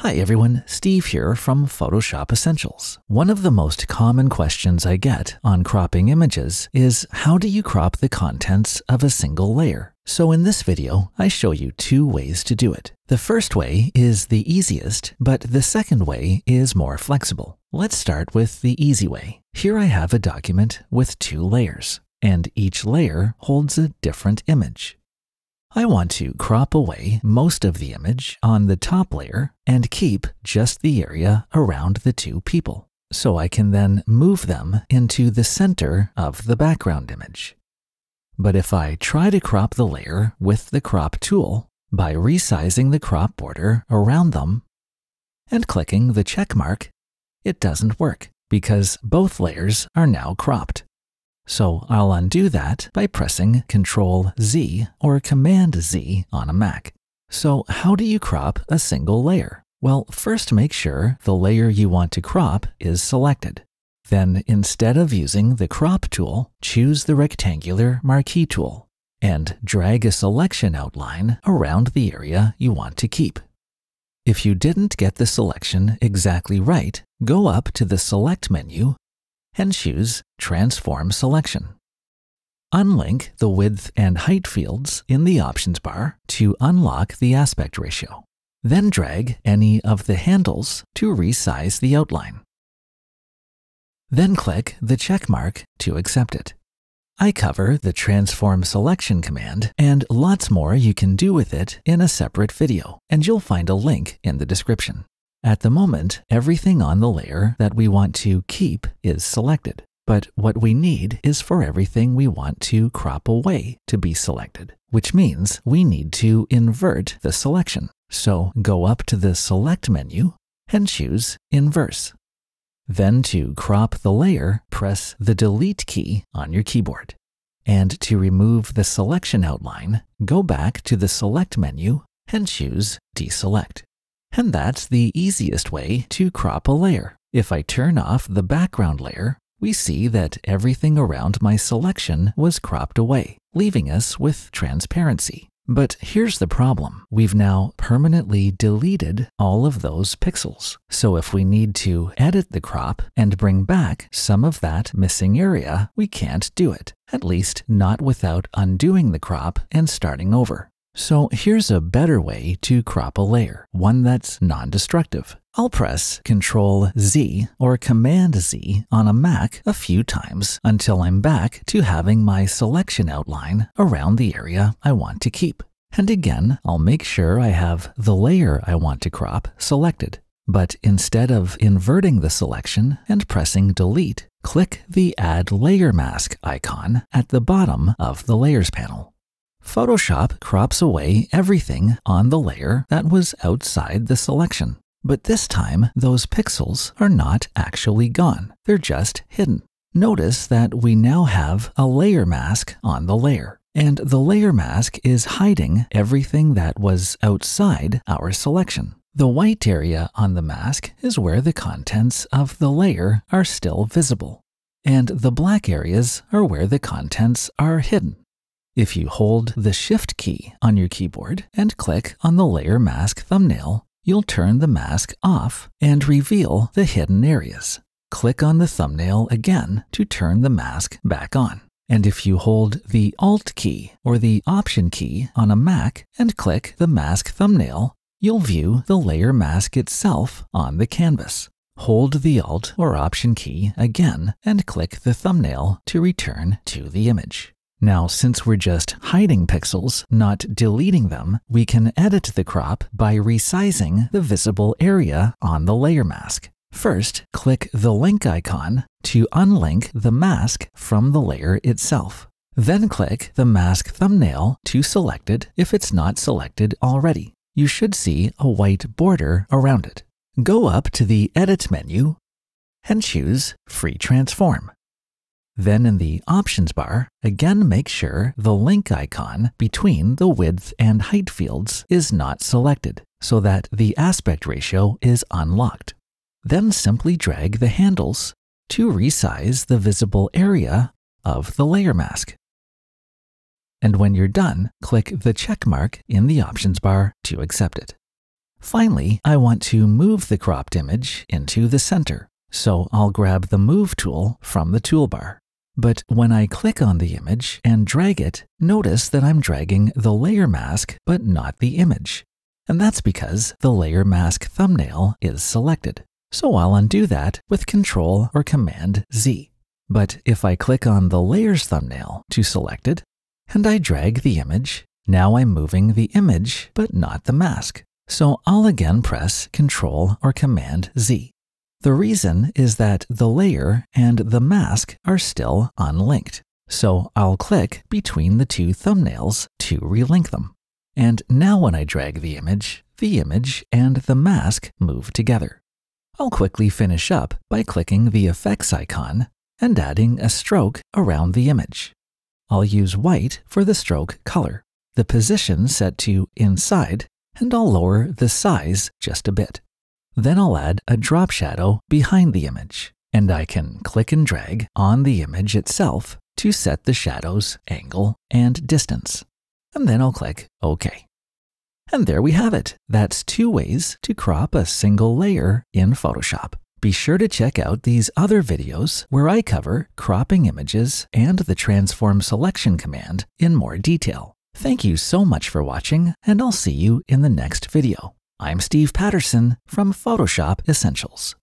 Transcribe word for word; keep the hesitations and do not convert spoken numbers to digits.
Hi everyone, Steve here from Photoshop Essentials. One of the most common questions I get on cropping images is how do you crop the contents of a single layer? So in this video, I show you two ways to do it. The first way is the easiest, but the second way is more flexible. Let's start with the easy way. Here I have a document with two layers, and each layer holds a different image. I want to crop away most of the image on the top layer and keep just the area around the two people, so I can then move them into the center of the background image. But if I try to crop the layer with the crop tool by resizing the crop border around them and clicking the check mark, it doesn't work because both layers are now cropped. So I'll undo that by pressing control Z or command Z on a Mac. So how do you crop a single layer? Well, first make sure the layer you want to crop is selected. Then instead of using the crop tool, choose the rectangular marquee tool and drag a selection outline around the area you want to keep. If you didn't get the selection exactly right, go up to the Select menu and choose Transform Selection. Unlink the width and height fields in the options bar to unlock the aspect ratio. Then drag any of the handles to resize the outline. Then click the check mark to accept it. I cover the Transform Selection command and lots more you can do with it in a separate video, and you'll find a link in the description. At the moment, everything on the layer that we want to keep is selected, but what we need is for everything we want to crop away to be selected, which means we need to invert the selection. So go up to the Select menu and choose Inverse. Then to crop the layer, press the Delete key on your keyboard. And to remove the selection outline, go back to the Select menu and choose Deselect. And that's the easiest way to crop a layer. If I turn off the background layer, we see that everything around my selection was cropped away, leaving us with transparency. But here's the problem. We've now permanently deleted all of those pixels. So if we need to edit the crop and bring back some of that missing area, we can't do it, at least not without undoing the crop and starting over. So here's a better way to crop a layer, one that's non-destructive. I'll press control Z or command Z on a Mac a few times until I'm back to having my selection outline around the area I want to keep. And again, I'll make sure I have the layer I want to crop selected. But instead of inverting the selection and pressing delete, click the Add Layer Mask icon at the bottom of the Layers panel. Photoshop crops away everything on the layer that was outside the selection. But this time, those pixels are not actually gone. They're just hidden. Notice that we now have a layer mask on the layer, and the layer mask is hiding everything that was outside our selection. The white area on the mask is where the contents of the layer are still visible, and the black areas are where the contents are hidden. If you hold the Shift key on your keyboard and click on the layer mask thumbnail, you'll turn the mask off and reveal the hidden areas. Click on the thumbnail again to turn the mask back on. And if you hold the Alt key or the Option key on a Mac and click the mask thumbnail, you'll view the layer mask itself on the canvas. Hold the Alt or Option key again and click the thumbnail to return to the image. Now, since we're just hiding pixels, not deleting them, we can edit the crop by resizing the visible area on the layer mask. First, click the link icon to unlink the mask from the layer itself. Then click the mask thumbnail to select it if it's not selected already. You should see a white border around it. Go up to the Edit menu and choose Free Transform. Then in the Options bar, again make sure the link icon between the width and height fields is not selected, so that the aspect ratio is unlocked. Then simply drag the handles to resize the visible area of the layer mask. And when you're done, click the check mark in the Options bar to accept it. Finally, I want to move the cropped image into the center, so I'll grab the Move tool from the toolbar. But when I click on the image and drag it, notice that I'm dragging the layer mask but not the image. And that's because the layer mask thumbnail is selected. So I'll undo that with Control or Command Z. But if I click on the layers thumbnail to select it, and I drag the image, now I'm moving the image but not the mask. So I'll again press Control or Command Z. The reason is that the layer and the mask are still unlinked. So I'll click between the two thumbnails to relink them. And now when I drag the image, the image and the mask move together. I'll quickly finish up by clicking the effects icon and adding a stroke around the image. I'll use white for the stroke color, the position set to inside, and I'll lower the size just a bit. Then I'll add a drop shadow behind the image, and I can click and drag on the image itself to set the shadow's angle and distance. And then I'll click OK. And there we have it. That's two ways to crop a single layer in Photoshop. Be sure to check out these other videos where I cover cropping images and the transform selection command in more detail. Thank you so much for watching, and I'll see you in the next video. I'm Steve Patterson from Photoshop Essentials.